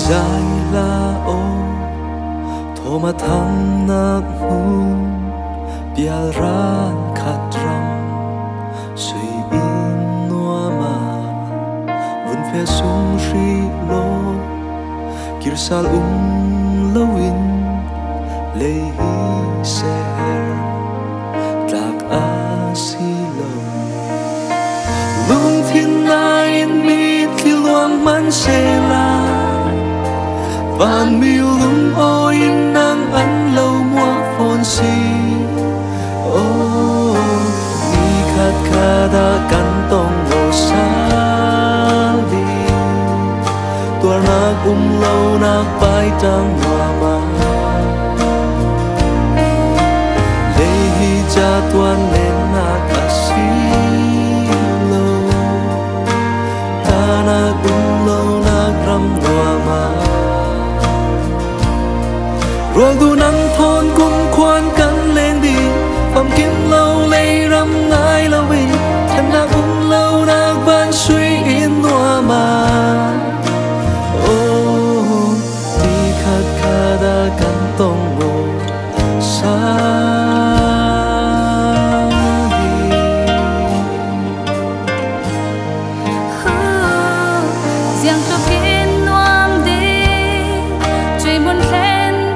dài là ô thô mà thăng nạc hù bial ran khát ram suy in noa mà vun phe sung ri lo kirsal lawin lê hi ser lạc asilo lung thiên lai mi thi luang man se la van miu lung oi nang an lâu mua phone si ô mi khát khada kan tong lo sa đi tua nak lâu nak pai tang hoa ma lê hi cha tuan lên nak asilo ta nak lâu nak ram hoa ma rồi du nắng thôn cung khoan cắn lên đi phẩm kiếm lâu lấy râm ngái lâu vì chân na cũng lâu na van suy in noa mà ô đi khát khada cắn tông ngô xa đi giang cho kiến noam đi chơi buồn khen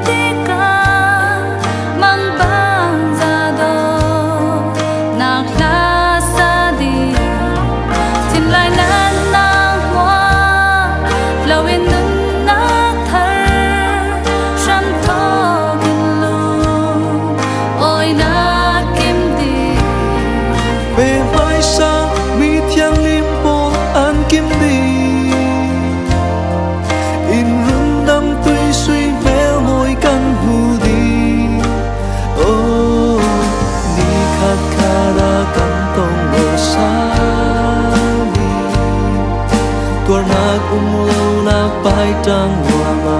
lâu nak pai tang hoa ma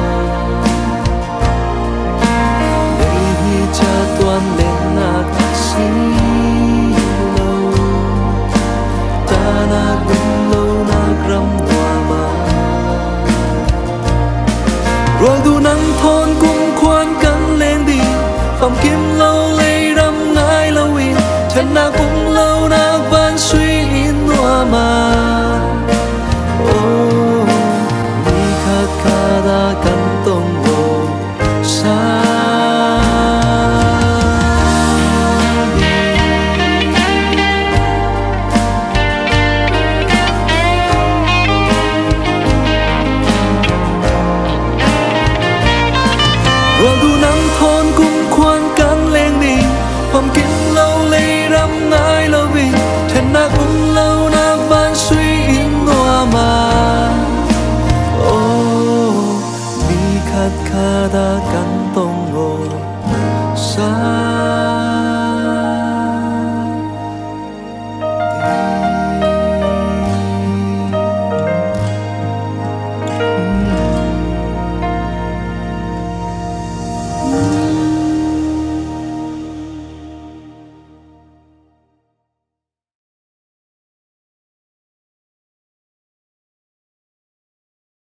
lê hi cha tuan lên nak si lâu ta nak lâu nak ram hoa ma rồi du nắng thôn cung khoan cắn lên đi phẩm kiếm lâu lấy râm ngái lâu in chân na cũng lâu nak van suy in hoa ma khada kan tong lo sa rồi du nắng thôn cung khoan